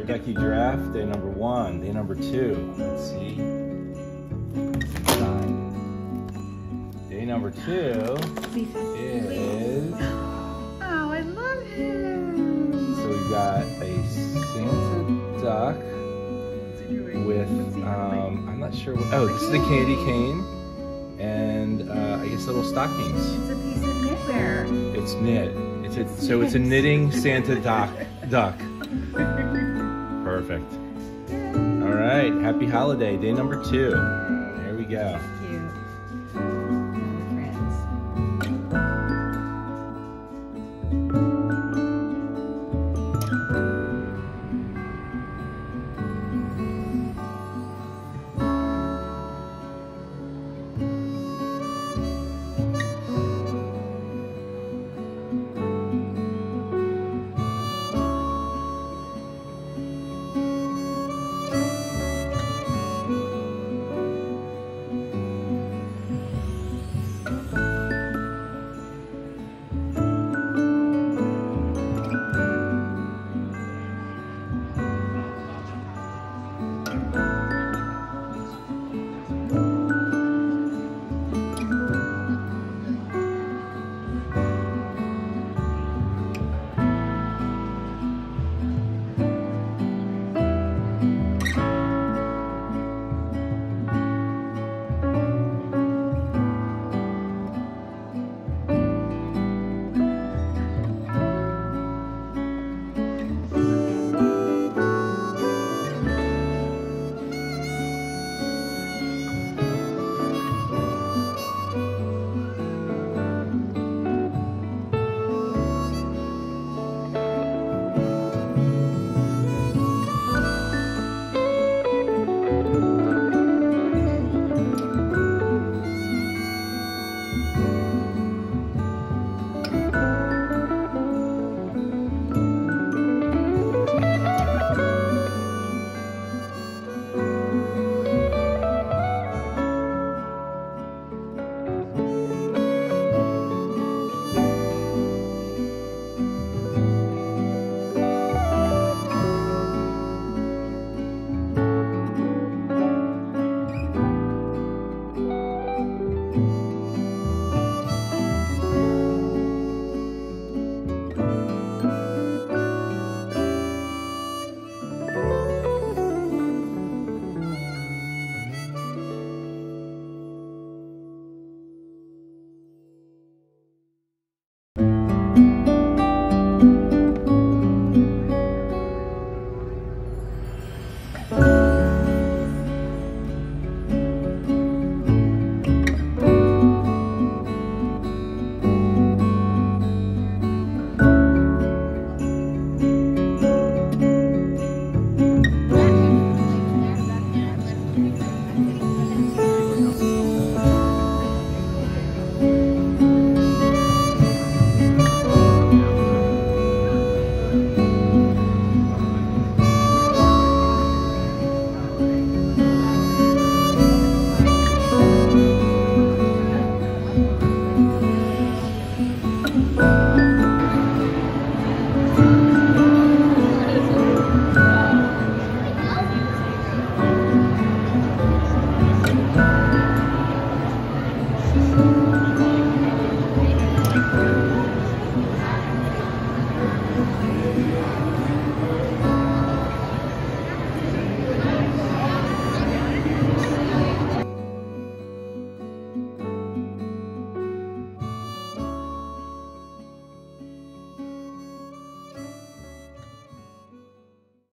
Becky Giraffe, day number 1. Day number 2. Let's see. Day number 2 is... Oh, I love him. So we've got a Santa duck with, I'm not sure what, oh, this is a candy cane and I guess little stockings. It's a piece of knitwear. It's knit. So it's a knitting Santa duck. Perfect. All right, happy holiday, day number 2. There we go. Cute.